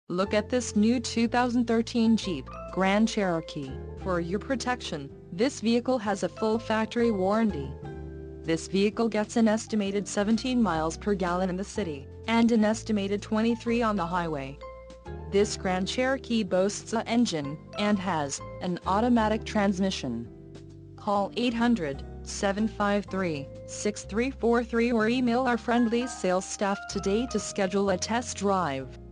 Look at this new 2013 Jeep Grand Cherokee. For your protection, this vehicle has a full factory warranty. This vehicle gets an estimated 17 miles per gallon in the city, and an estimated 23 on the highway. This Grand Cherokee boasts an engine, and has an automatic transmission. Call 800-753-6343 or email our friendly sales staff today to schedule a test drive.